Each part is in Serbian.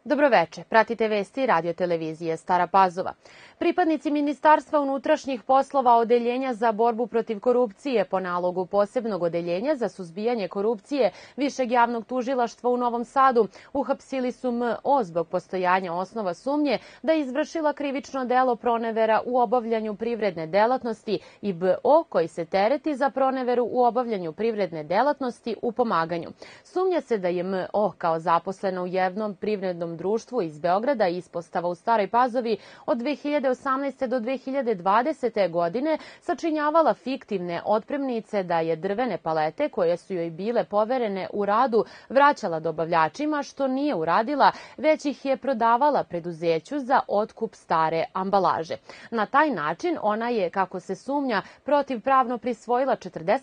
Dobroveče, pratite vesti radio televizije Stara Pazova. Pripadnici Ministarstva unutrašnjih poslova Odeljenja za borbu protiv korupcije po nalogu posebnog odeljenja za suzbijanje korupcije Višeg javnog tužilaštva u Novom Sadu uhapsili su M.O. zbog postojanja osnova sumnje da je izvršila krivično delo pronevera u obavljanju privredne delatnosti i B.O. koji se tereti za proneveru u obavljanju privredne delatnosti u pomaganju. Sumnja se da je M.O. kao zaposlena u jednom privrednom društvu iz Beograda i ispostava u Staroj Pazovi od 2018. do 2020. godine sačinjavala fiktivne otpremnice da je drvene palete koje su joj bile poverene u radu vraćala dobavljačima, što nije uradila, već ih je prodavala preduzeću za otkup stare ambalaže. Na taj način ona je, kako se sumnja, protivpravno prisvojila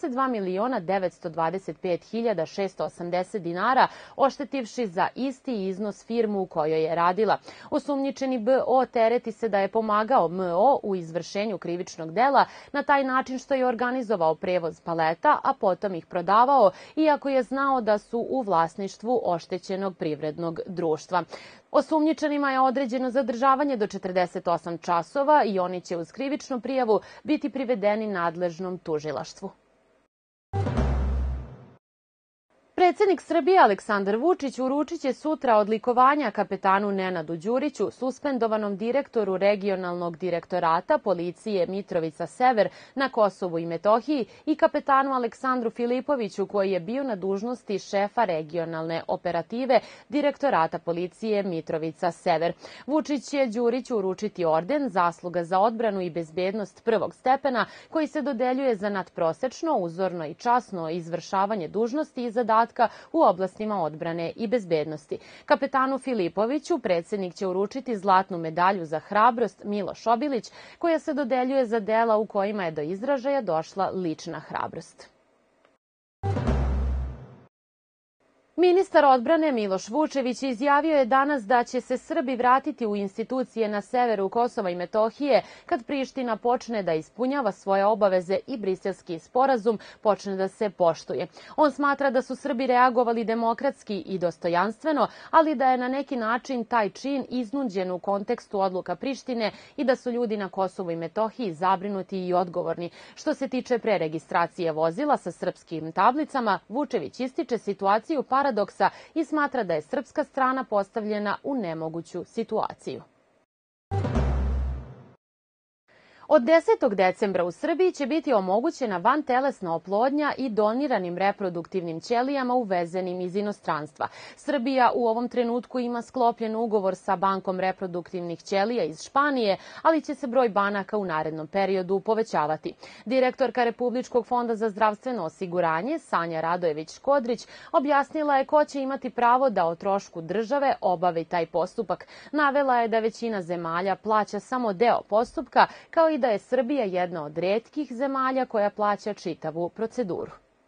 42.925.680 dinara, oštetivši za isti iznos firmu u kojoj je radila. Osumnjičeni B.O. tereti se da je pomagao M.O. u izvršenju krivičnog dela na taj način što je organizovao prevoz paleta, a potom ih prodavao, iako je znao da su u vlasništvu oštećenog privrednog društva. Osumnjičenima je određeno zadržavanje do 48 časova i oni će uz krivičnu prijavu biti privedeni nadležnom tužilaštvu. Predsednik Srbije Aleksandar Vučić uručit će sutra odlikovanja kapetanu Nenadu Đuriću, suspendovanom direktoru regionalnog direktorata policije Mitrovica Sever na Kosovu i Metohiji, i kapetanu Aleksandru Filipoviću, koji je bio na dužnosti šefa regionalne operative direktorata policije Mitrovica Sever. Vučić će Đuriću uručiti orden Zasluga za odbranu i bezbednost prvog stepena, koji se dodeljuje za nadprosečno, uzorno i časno izvršavanje dužnosti i zadatka u oblastima odbrane i bezbednosti. Kapetanu Filipoviću predsednik će uručiti zlatnu medalju za hrabrost Miloš Obilić, koja se dodeljuje za dela u kojima je do izražaja došla lična hrabrost. Ministar odbrane Miloš Vučević izjavio je danas da će se Srbi vratiti u institucije na severu Kosova i Metohije kad Priština počne da ispunjava svoje obaveze i Briselski sporazum počne da se poštuje. On smatra da su Srbi reagovali demokratski i dostojanstveno, ali da je na neki način taj čin iznuđen u kontekstu odluka Prištine i da su ljudi na Kosovu i Metohiji zabrinuti i odgovorni. Što se tiče preregistracije vozila sa srpskim tablicama, Vučević ističe situaciju paradoksa i smatra da je srpska strana postavljena u nemoguću situaciju. Od 10. decembra u Srbiji će biti omogućena vantelesna oplodnja i doniranim reproduktivnim ćelijama uvezenim iz inostranstva. Srbija u ovom trenutku ima sklopljen ugovor sa Bankom reproduktivnih ćelija iz Španije, ali će se broj banaka u narednom periodu povećavati. Direktorka Republičkog fonda za zdravstveno osiguranje Sanja Radojević-Škodrić objasnila je ko će imati pravo da o trošku države obavi taj postupak. Navela je da većina zemalja plaća samo deo postupka, kao i da je Srbija jedna od retkih zemalja koja plaća čitavu proceduru.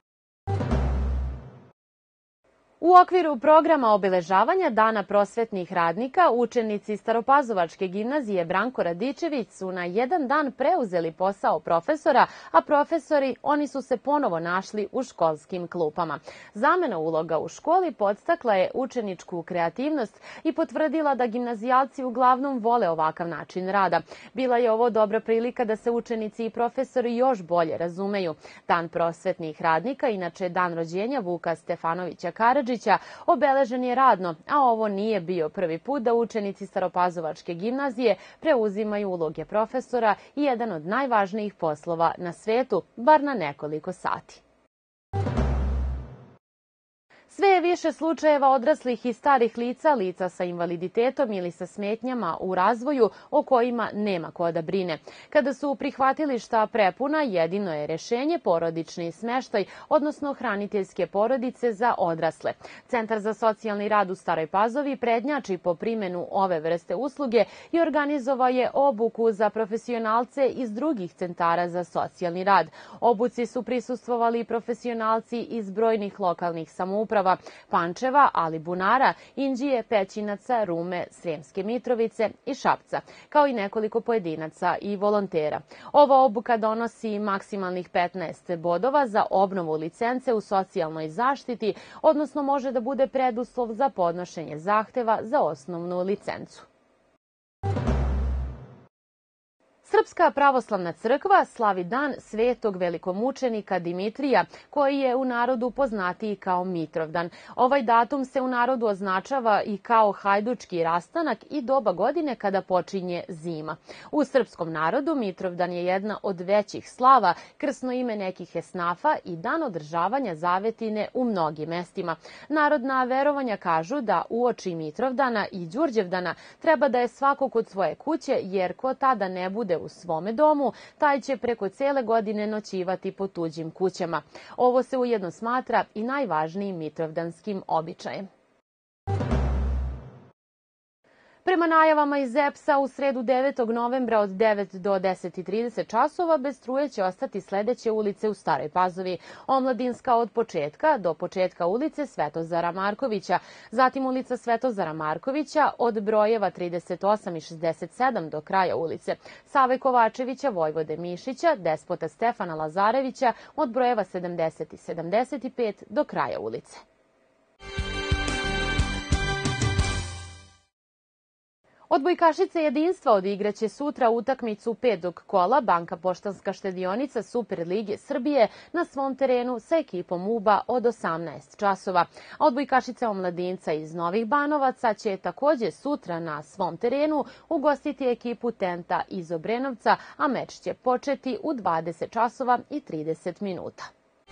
U okviru programa obeležavanja Dana prosvetnih radnika, učenici Staropazovačke gimnazije Branko Radičević su na jedan dan preuzeli posao profesora, a profesori, oni su se ponovo našli u školskim klupama. Zamena uloga u školi podstakla je učeničku kreativnost i potvrdila da gimnazijalci uglavnom vole ovakav način rada. Bila je ovo dobra prilika da se učenici i profesori još bolje razumeju. Dan prosvetnih radnika, inače dan rođenja Vuka Stefanovića Karadžića, obeležen je radno, a ovo nije bio prvi put da učenici Staropazovačke gimnazije preuzimaju uloge profesora i jedan od najvažnijih poslova na svetu, bar na nekoliko sati. Sve je više slučajeva odraslih i starih lica, lica sa invaliditetom ili sa smetnjama u razvoju o kojima nema ko da brine. Kada su prihvatilišta prepuna, jedino je rešenje porodični smeštaj, odnosno hraniteljske porodice za odrasle. Centar za socijalni rad u Staroj Pazovi prednjači po primjenu ove vrste usluge i organizovao je obuku za profesionalce iz drugih centara za socijalni rad. Obuci su prisustvovali profesionalci iz brojnih lokalnih samouprava, Dubrava, Pančeva, Alibunara, Inđije, Pećinaca, Rume, Sremske Mitrovice i Šapca, kao i nekoliko pojedinaca i volontera. Ova obuka donosi maksimalnih 15 bodova za obnovu licence u socijalnoj zaštiti, odnosno može da bude preduslov za podnošenje zahteva za osnovnu licencu. Srpska pravoslavna crkva slavi dan svetog velikomučenika Dimitrija, koji je u narodu poznatiji kao Mitrovdan. Ovaj datum se u narodu označava i kao hajdučki rastanak i doba godine kada počinje zima. U srpskom narodu Mitrovdan je jedna od većih slava, krsno ime nekih esnafa i dan održavanja zavetine u mnogim mestima. Narodna verovanja kažu da uoči Mitrovdana i Đurđevdana treba da je svako kod svoje kuće, jer ko tada ne bude u svome domu, taj će preko cele godine noćivati po tuđim kućama. Ovo se ujedno smatra i najvažnijim mitrovdanskim običajem. Prema najavama iz EPS-a, u sredu 9. novembra od 9 do 10:30 časova bez struje će ostati sledeće ulice u Staroj Pazovi: Omladinska od početka do početka ulice Svetozara Markovića, zatim ulica Svetozara Markovića od brojeva 38 i 67 do kraja ulice Save Kovačevića, Vojvode Mišića, Despota Stefana Lazarevića od brojeva 70 i 75 do kraja ulice. Odbojkašice Jedinstva odigraće sutra utakmicu 5. kola Banka Poštanska štedionica Superlige Srbije na svom terenu sa ekipom UBA od 18 časova. Odbojkašice Omladinca iz Novih Banovaca će takođe sutra na svom terenu ugostiti ekipu Tenta iz Obrenovca, a meč će početi u 20 časova i 30 minuta.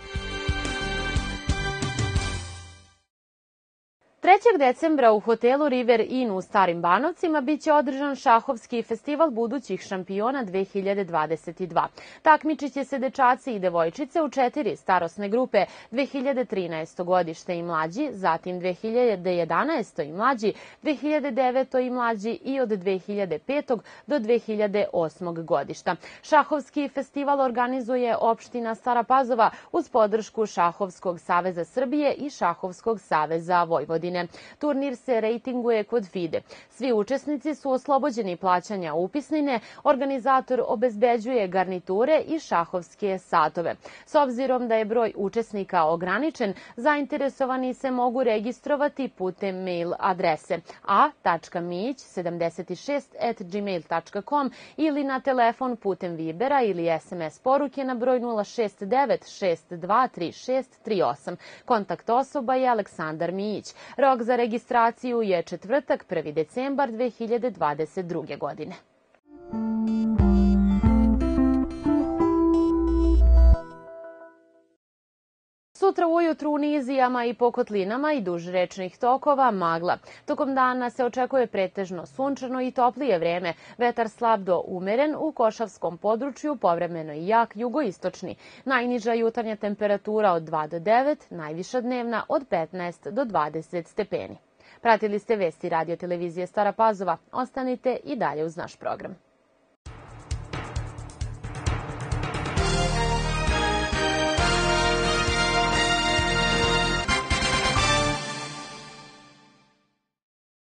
3. decembra u hotelu River Inn u Starim Banovcima biće održan šahovski festival budućih šampiona 2022. Takmičit će se dečaci i devojčice u 4 starosne grupe: 2013. godište i mlađi, zatim 2011. i mlađi, 2009. i mlađi i od 2005. do 2008. godišta. Šahovski festival organizuje opština Stara Pazova uz podršku Šahovskog saveza Srbije i Šahovskog saveza Vojvodine. Turnir se rejtinguje kod FIDE. Svi učesnici su oslobođeni plaćanja upisnine, organizator obezbeđuje garniture i šahovske satove. S obzirom da je broj učesnika ograničen, zainteresovani se mogu registrovati putem mail adrese a.mić76@gmail.com ili na telefon putem Vibera ili SMS poruke na broj 069 6236 38. Kontakt osoba je Aleksandar Mijić. Rok za registraciju je četvrtak, 1. decembar 2022. godine. Sutra ujutru u nizijama i pokotlinama i duž rečnih tokova magla. Tokom dana se očekuje pretežno sunčano i toplije vreme, vetar slab do umeren u Košavskom području, povremeno i jak jugoistočni. Najniža jutarnja temperatura od 2 do 9, najviša dnevna od 15 do 20 stepeni. Pratili ste vesti radio televizije Stara Pazova. Ostanite i dalje uz naš program.